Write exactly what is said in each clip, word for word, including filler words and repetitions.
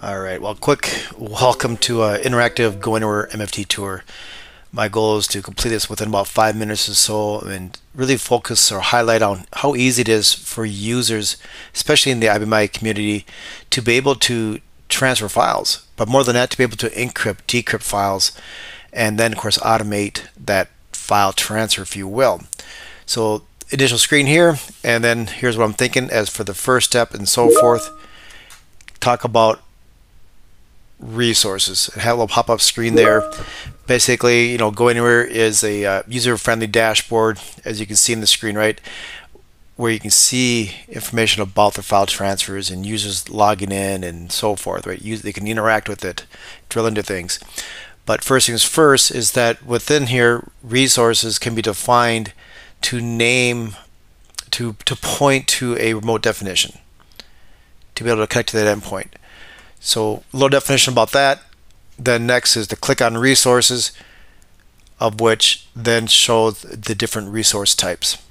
All right, well, quick welcome to an interactive GoAnywhere M F T tour. My goal is to complete this within about five minutes or so and really focus or highlight on how easy it is for users, especially in the I B M community, to be able to transfer files. But more than that, to be able to encrypt, decrypt files, and then, of course, automate that file transfer, if you will. So, initial screen here, and then here's what I'm thinking as for the first step and so forth. Talk about resources. Have a little pop-up screen there. Basically, you know, GoAnywhere is a uh, user-friendly dashboard, as you can see in the screen, right, where you can see information about the file transfers and users logging in and so forth, right? Use, they can interact with it, drill into things. But first things first is that within here, resources can be defined to name, to to point to a remote definition, to be able to connect to that endpoint. So a little definition about that. Then next is to click on resources, of which then shows the different resource types.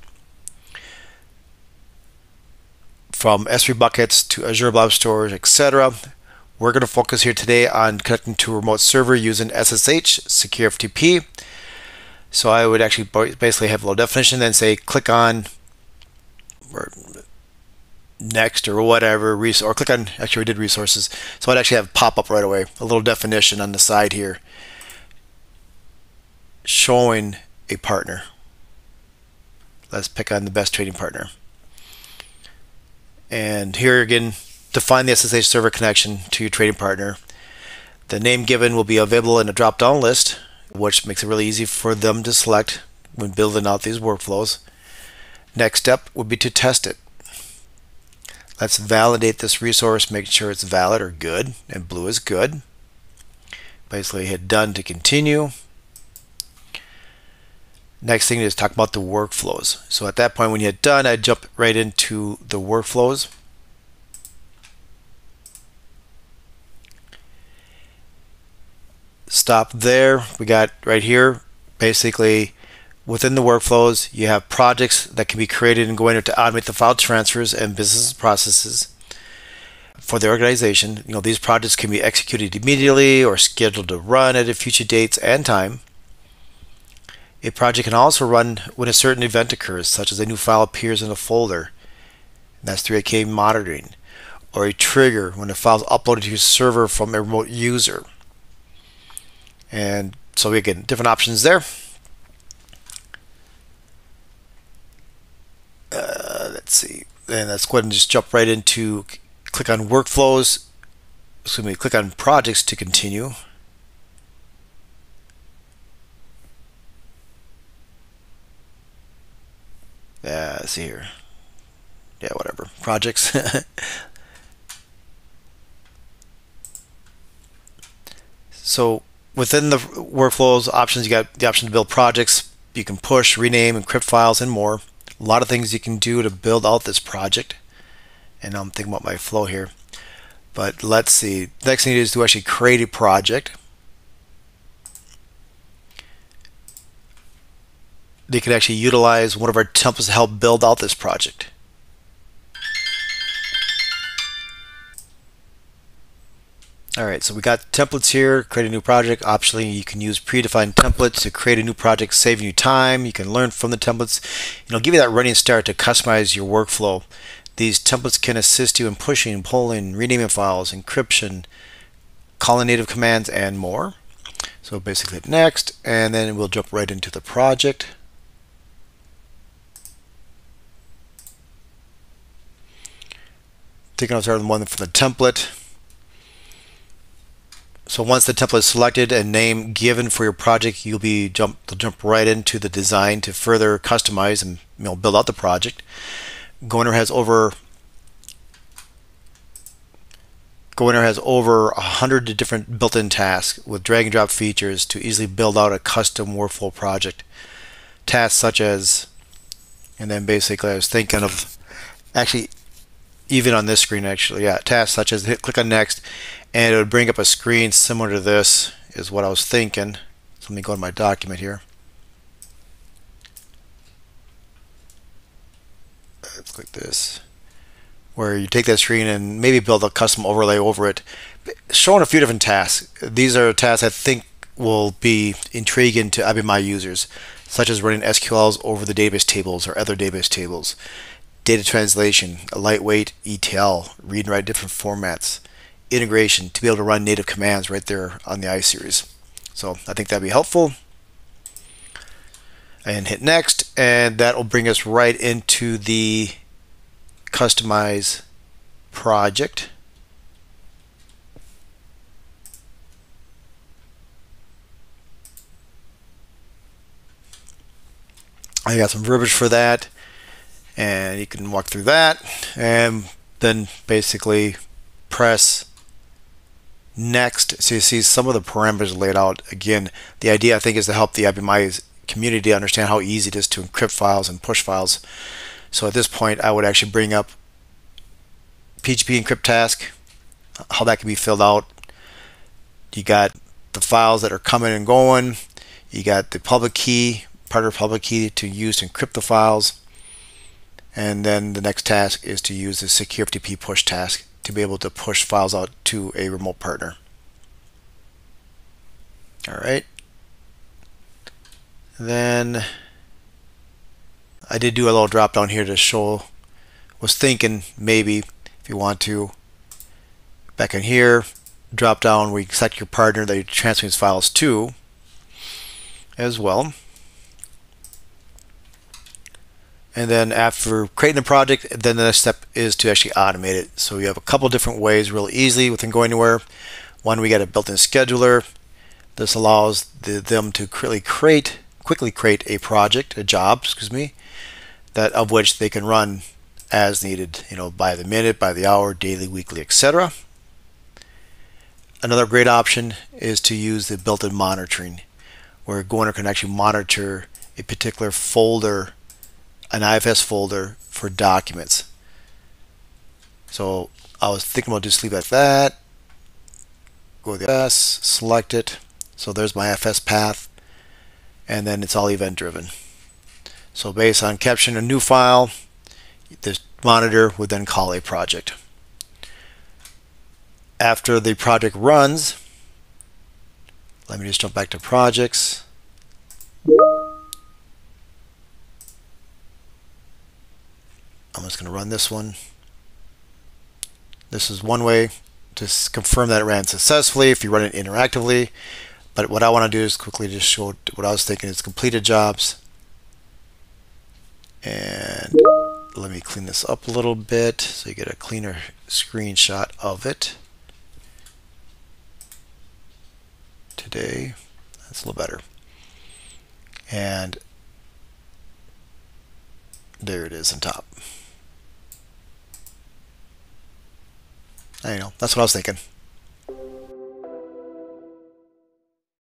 From S three buckets to Azure Blob Storage, et cetera. We're going to focus here today on connecting to a remote server using S S H, secure F T P. So I would actually basically have a little definition, then say click on or next or whatever resource, or click on, actually we did resources, so I'd actually have pop up right away a little definition on the side here showing a partner. Let's pick on the best trading partner, and here again define the S S H server connection to your trading partner. The name given will be available in a drop down list, which makes it really easy for them to select when building out these workflows. Next step would be to test it. Let's validate this resource, make sure it's valid or good, and blue is good. Basically hit done to continue. Next thing is talk about the workflows. So at that point when you hit done, I jump right into the workflows. Stop there. We got right here, basically within the workflows, you have projects that can be created and GoAnywhere to automate the file transfers and business processes for the organization. You know, these projects can be executed immediately or scheduled to run at a future dates and time. A project can also run when a certain event occurs, such as a new file appears in a folder, and that's through A K monitoring, or a trigger when a file is uploaded to your server from a remote user. And so again, different options there. Uh, let's see, and let's go ahead and just jump right into click on workflows, excuse me, click on projects to continue. Yeah, let's see here. Yeah, whatever. Projects. So within the workflows options, you got the option to build projects. You can push, rename, encrypt files, and more. A lot of things you can do to build out this project, and I'm thinking about my flow here, but let's see. The next thing is to actually create a project. They can actually utilize one of our templates to help build out this project. Alright, so we got templates here. Create a new project. Optionally, you can use predefined templates to create a new project, saving you time. You can learn from the templates. You know, give you that running start to customize your workflow. These templates can assist you in pushing, pulling, renaming files, encryption, calling native commands, and more. So basically hit next, and then we'll jump right into the project. Taking out the one for the template. So once the template is selected and name given for your project, you'll be jump to jump right into the design to further customize and, you know, build out the project. GoAnywhere has over GoAnywhere has over a hundred different built-in tasks with drag and drop features to easily build out a custom workflow project. Tasks such as, and then basically I was thinking of actually even on this screen actually, yeah, tasks such as hit click on next, and it would bring up a screen similar to this is what I was thinking. So let me go to my document here. Let's click this. where you take that screen and maybe build a custom overlay over it, showing a few different tasks. These are tasks I think will be intriguing to I B M I users, such as running S Q Ls over the database tables or other database tables, data translation, a lightweight E T L, read and write different formats, integration to be able to run native commands right there on the iSeries. So I think that'd be helpful. And hit next, and that will bring us right into the customize project. I got some verbiage for that, and you can walk through that, and then basically press next. So you see some of the parameters laid out. Again, the idea I think is to help the I B M I community understand how easy it is to encrypt files and push files. So at this point I would actually bring up P G P encrypt task, how that can be filled out. You got the files that are coming and going. You got the public key, part of the public key to use to encrypt the files. And then the next task is to use the secure F T P push task to be able to push files out to a remote partner. All right. Then I did do a little drop down here to show, was thinking maybe if you want to, back in here, drop down where you select your partner that you're transferring these files to as well. And then after creating the project, then the next step is to actually automate it. So you have a couple different ways really easily within GoAnywhere. One, we got a built-in scheduler. This allows the, them to quickly create quickly create a project, a job, excuse me, that of which they can run as needed, you know, by the minute, by the hour, daily, weekly, et cetera. Another great option is to use the built-in monitoring, where GoAnywhere can actually monitor a particular folder, an I F S folder for documents. So I was thinking about just leave it like that. Go to the I F S, select it. So there's my I F S path, and then it's all event driven. So based on capturing a new file, this monitor would then call a project. After the project runs, let me just jump back to projects. I'm just going to run this one. This is one way to confirm that it ran successfully if you run it interactively. But what I want to do is quickly just show what I was thinking is completed jobs. And let me clean this up a little bit so you get a cleaner screenshot of it. Today, that's a little better. And there it is on top. I know, that's what I was thinking.